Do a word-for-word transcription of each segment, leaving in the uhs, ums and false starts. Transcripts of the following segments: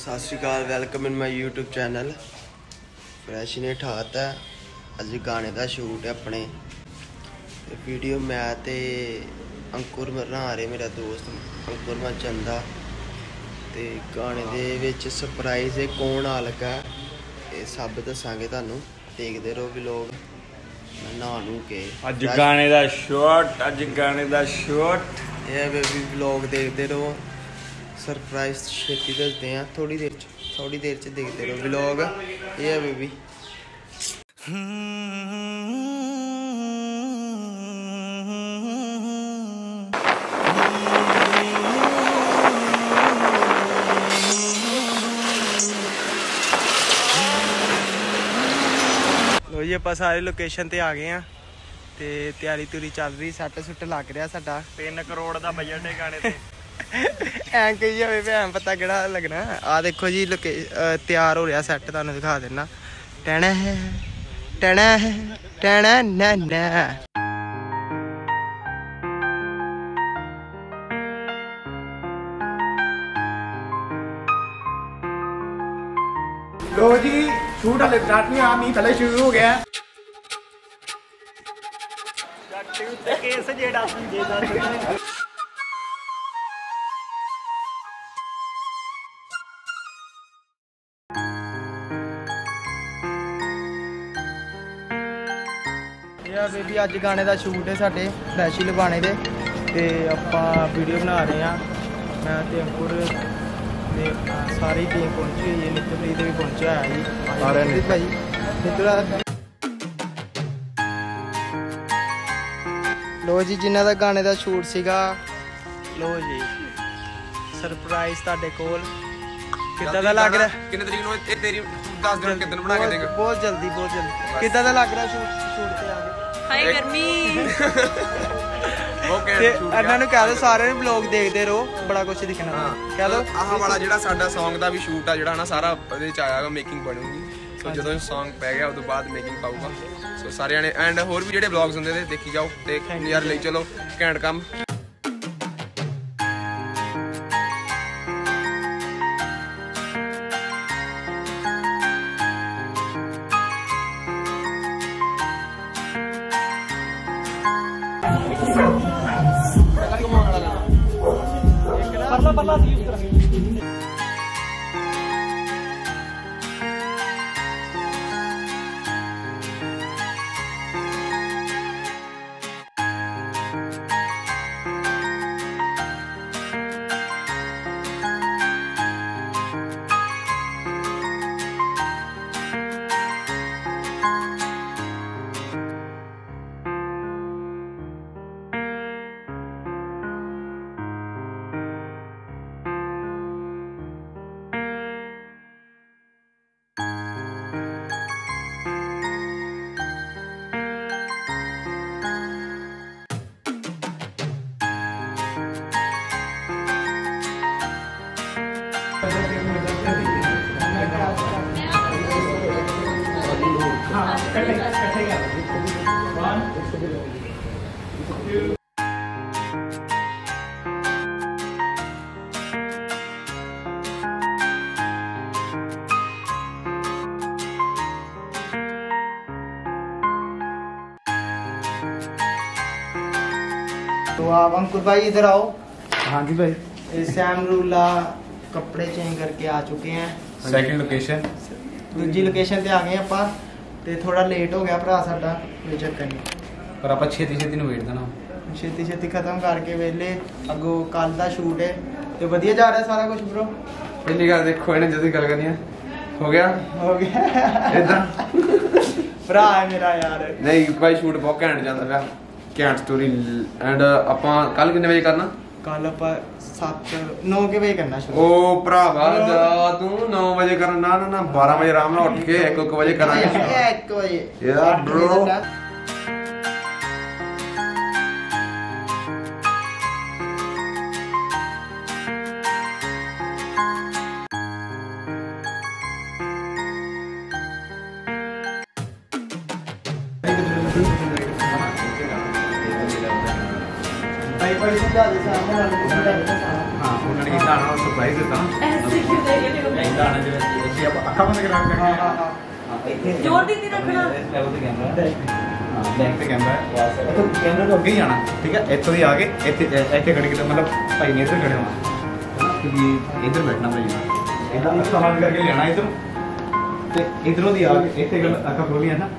सत Sri Akal, welcome in my YouTube channel फ्रैश ने ठात है। अज गाने का शूट है अपने वीडियो मैं ते अंकुर बना रहे मेरा दोस्त अंकुर मैं चंदा ते गाने दे विच सरप्राइज है कौन आ लगा ये सब दसांगे तुहानू, देखते रहो व्लॉग। नहा नू के अज गाने दा शॉट अज गाने दा शॉट ये बेबी व्लॉग देखते रहो। सरप्राइज छेती दसते हैं थोड़ी देर च थोड़ी देर च देखते रहो व्लॉग। ये है बेबी लो जी आप सारे लोकेशन ते आ गए हैं ते तैयारी तुरी चल रही, सैट सुट लग रहा साडा। तीन करोड़ का बजट है गाने ते ऐं कही जावे भैन पता केड़ा लगना। आ देखो जी लोके तैयार हो रहा सैट, तुहानू दिखा देना। टैना है टैना है टैना ना ना। लो जी शूट हले स्टार्ट नहीं आ, मी पहले शुरू हो गया। केस जेड़ा बेबी अज गाने का शूट है साडे फ्रैशी लुभाने दे ते आपां वीडियो बना रहे हैं। मैं ते अंकुर ते सारी टीम पहुंची हुई है, नित्यप्रीत भी पहुंचा है जी सारे ने भाई नित्य। लो जी जिन्हां दा गाने का शूट सीगा, लो जी सरप्राइज तुहाडे कोल। किद्दां दा लग रहा किन्ने तरीक नु ए तेरी दस दिन किदन बना के देगा? बहुत जल्दी बहुत जल्दी। किद्दां दा लग रहा शूट शूट ते आ गए? हाय गर्मी ओके ਇਹਨਾਂ ਨੂੰ ਕਹਿ ਦੋ ਸਾਰੇ ਨੂੰ ਵਲੌਗ ਦੇਖਦੇ ਰਹੋ, ਬੜਾ ਕੁਝ ਦਿਖਣਾ। ਕਹਿ ਦੋ ਆਹ ਵਾਲਾ ਜਿਹੜਾ ਸਾਡਾ Song ਦਾ ਵੀ ਸ਼ੂਟ ਆ ਜਿਹੜਾ ਨਾ ਸਾਰਾ ਉਹਦੇ ਚ ਆਇਆਗਾ, ਮੇਕਿੰਗ ਬਣੂਗੀ। ਸੋ ਜਦੋਂ Song ਪੈ ਗਿਆ ਉਸ ਤੋਂ ਬਾਅਦ ਮੇਕਿੰਗ ਪਾਊਗਾ। ਸੋ ਸਾਰਿਆਂ ਨੇ ਐਂਡ ਹੋਰ ਵੀ ਜਿਹੜੇ ਵਲੌਗਸ ਹੁੰਦੇ ਨੇ ਦੇਖੀ ਜਾਓ ਤੇ ਯਾਰ ਲਈ ਚਲੋ ਘੈਂਟ ਕੰਮ। परला परला यूज कर तो आप अंकुर भाई इधर आओ। हाँ जी भाई सैम रूला कपड़े चेंज करके आ चुके हैं। सेकंड लोकेशन दूजी लोकेशन ते आ गए ਆਪਾਂ ਤੇ ਥੋੜਾ ਲੇਟ ਹੋ ਗਿਆ ਭਰਾ ਸਾਡਾ, ਕੋਈ ਚੱਕਰ ਨਹੀਂ। ਪਰ ਆਪਾਂ ਛੇਤੀ ਛੇਤੀ ਨੂੰ ਵੇਟ ਦੇਣਾ, ਛੇਤੀ ਛੇਤੀ ਖਤਮ ਕਰਕੇ ਵੇਲੇ ਅੱਗੋਂ ਕੱਲ ਦਾ ਸ਼ੂਟ ਹੈ ਤੇ ਵਧੀਆ ਜਾ ਰਿਹਾ ਸਾਰਾ ਕੁਝ ਬ్రో। ਪਹਿਲੀ ਗੱਲ ਦੇਖੋ ਇਹਨੇ ਜਦੋਂ ਗੱਲ ਕਰਨੀ ਹੈ ਹੋ ਗਿਆ ਹੋ ਗਿਆ ਇਦਾਂ ਭਰਾ ਹੈ ਮੇਰਾ ਯਾਰ। ਨਹੀਂ ਭਾਈ ਸ਼ੂਟ ਬਹੁਤ ਘੈਂਟ ਜਾਂਦਾ ਪਿਆ, ਘੈਂਟ ਸਟੋਰੀ। ਐਂਡ ਆਪਾਂ ਕੱਲ ਕਿੰਨੇ ਵਜੇ ਕਰਨਾ? ਕੱਲ ਆਪਾਂ ਸੱਤ ਨੌ ਕੇ ਵਜੇ ਕਰਨਾ ਸ਼ੁਰੂ। ਉਹ ਭਰਾਵਾ ਜਾ ਤੂੰ ਨੌ ਵਜੇ ਕਰਨਾ ਨਾ ਨਾ ਬਾਰਾਂ ਵਜੇ ਆਰਾਮ ਨਾਲ ਉੱਠ ਕੇ ਇੱਕ ਇੱਕ ਵਜੇ ਕਰਾਂਗੇ। ਇੱਕ ਵਜੇ ਯਾਰ ਬ్రో भाई समझा दे सामने वाले को समझा दे। हाँ उन्होंने कितना ना सरप्राइज देता ऐसे क्यों देंगे गाने दे विच आप अखां बंद करा के हां हां हां जोर दी नहीं रखना इस लेवल ते कैमरा है हां बैक ते कैमरा है इथों कैमरा तो अगे ही जाना ठीक है इथों ही आके इथे इथे खड़े के मतलब भाई ने इधर खड़े होना क्योंकि इधर बैठना भाई इधर अखां बंद करके लेना इधर ते इधरों दी आके इथे अखां खोलियां ना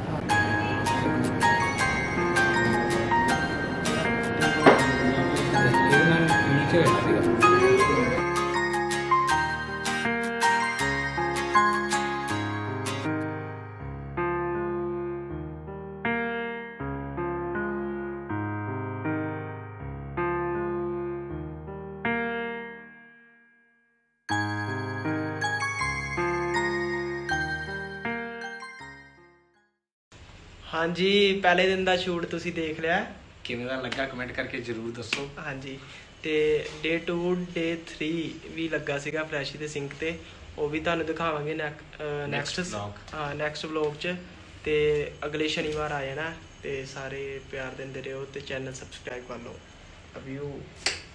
हाँ जी पहले दिन का शूट तुसी देख लिया किवें दा लगा कमेंट करके जरूर दसो हाँ जी ते डे टू डे थ्री भी लगा सीगा फ्रैशी ते सिंक ते वो भी तुहानूं दिखावांगे नैक्सट हाँ नैक्सट व्लॉग च ते अगले शनिवार आ जाना ते सारे प्यार दिंदे रहो ते चैनल सबसक्राइब कर लो लव यू।